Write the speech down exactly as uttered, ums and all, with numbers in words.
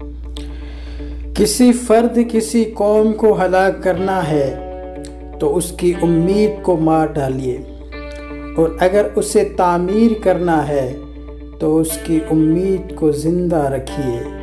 किसी फर्द किसी कौम को हलाक करना है तो उसकी उम्मीद को मार डालिए, और अगर उसे तामीर करना है तो उसकी उम्मीद को ज़िंदा रखिए।